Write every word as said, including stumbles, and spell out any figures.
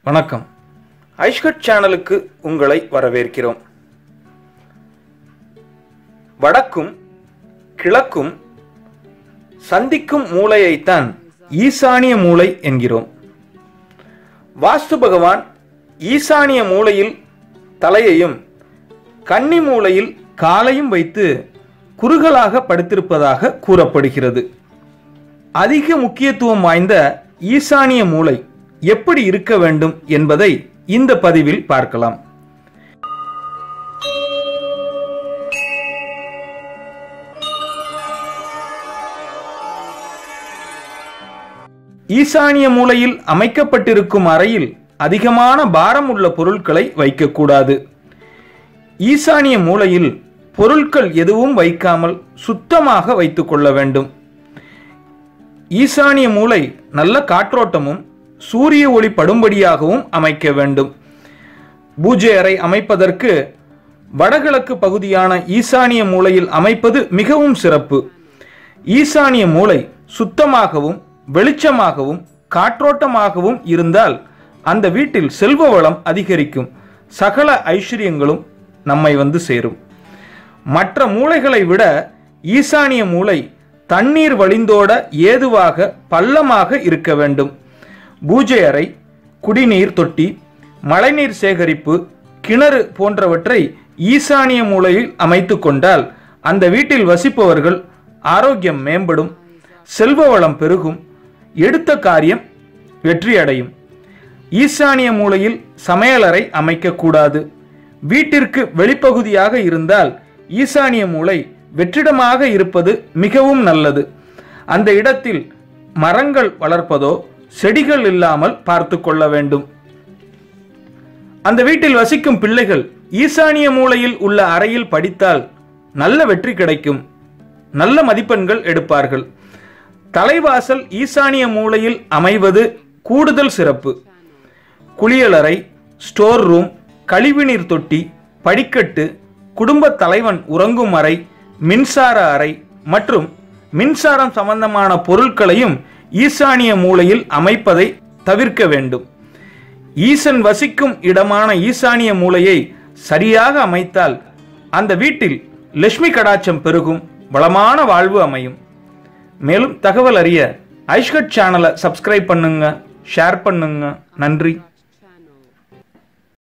வணக்கம். ஐஷ்கட் சேனலுக்கு உங்களை வரவேற்கிறோம். வடக்கும் கிழக்கும் சந்திக்கும் மூலையைத்தான் ஈசானிய மூலை என்கிறோம். வாஸ்து பகவான் ஈசானிய மூலையில் தலையையும் கன்னி மூலையில் காலையும் வைத்து குறுகலாக படுத்திருப்பதாக கூறப்படுகிறது. அதிக முக்கியத்துவம் வாய்ந்த ஈசானிய மூலை எப்படி இருக்க வேண்டும் என்பதை இந்த பதிவில் பார்க்கலாம். ஈசானிய மூலையில் அமைக்கப்பட்டிருக்கும் அறையில் அதிகமான பாரம் உள்ள பொருட்களை வைக்கக்கூடாது. ஈசானிய மூலையில் பொருட்கள் எதுவும் வைக்காமல் சுத்தமாக வைத்துக் கொள்ள வேண்டும். ஈசானிய மூலை நல்ல காற்றோட்டமும் சூரிய ஒளி படும்படியாகவும் அமைக்க வேண்டும். பூஜை அறை அமைப்பதற்கு வடகிழக்கு பகுதியான ஈசானிய மூலையில் அமைப்பது மிகவும் சிறப்பு. ஈசானிய மூலை சுத்தமாகவும் வெளிச்சமாகவும் காற்றோட்டமாகவும் இருந்தால் அந்த வீட்டில் செல்வ வளம் அதிகரிக்கும், சகல ஐஸ்வர்யங்களும் நம்மை வந்து சேரும். மற்ற மூலைகளை விட ஈசானிய மூலை தண்ணீர் வழிந்தோட ஏதுவாக பள்ளமாக இருக்க வேண்டும். பூஜை அறை, குடிநீர் தொட்டி, மழைநீர் சேகரிப்பு, கிணறு போன்றவற்றை ஈசானிய மூலையில் அமைத்து கொண்டால் அந்த வீட்டில் வசிப்பவர்கள் ஆரோக்கியம் மேம்படும், செல்வ வளம் பெருகும், எடுத்த காரியம் வெற்றியடையும். ஈசானிய மூலையில் சமையலறை அமைக்கக்கூடாது. வீட்டிற்கு வெளிப்பகுதியாக இருந்தால் ஈசானிய மூலை வெற்றிடமாக இருப்பது மிகவும் நல்லது. அந்த இடத்தில் மரங்கள் வளர்ப்பதோ செடிகள் இல்லாமல் பார்த்து கொள்ள வேண்டும். அந்த வீட்டில் வசிக்கும் பிள்ளைகள் ஈசானிய மூலையில் உள்ள அறையில் படித்தால் நல்ல வெற்றி கிடைக்கும், நல்ல மதிப்பெண்கள் எடுப்பார்கள். தலைவாசல் ஈசானிய மூலையில் அமைவது கூடுதல் சிறப்பு. குளியலறை, ஸ்டோர் ரூம், கழிவுநீர் தொட்டி, படிக்கட்டு, குடும்ப தலைவன் உறங்கும் அறை, மின்சார அறை மற்றும் மின்சாரம் சம்பந்தமான பொருட்களையும் ஈசானிய மூலையில் அமைப்பதை தவிர்க்க வேண்டும். ஈசன் வசிக்கும் இடமான ஈசானிய மூலையை சரியாக அமைத்தால் அந்த வீட்டில் லட்சுமி கடாட்சம் பெருகும், வளமான வாழ்வு அமையும். மேலும் தகவல் அறிய ஐஷ்கட் சேனலை சப்ஸ்கிரைப் பண்ணுங்க, ஷேர் பண்ணுங்க. நன்றி.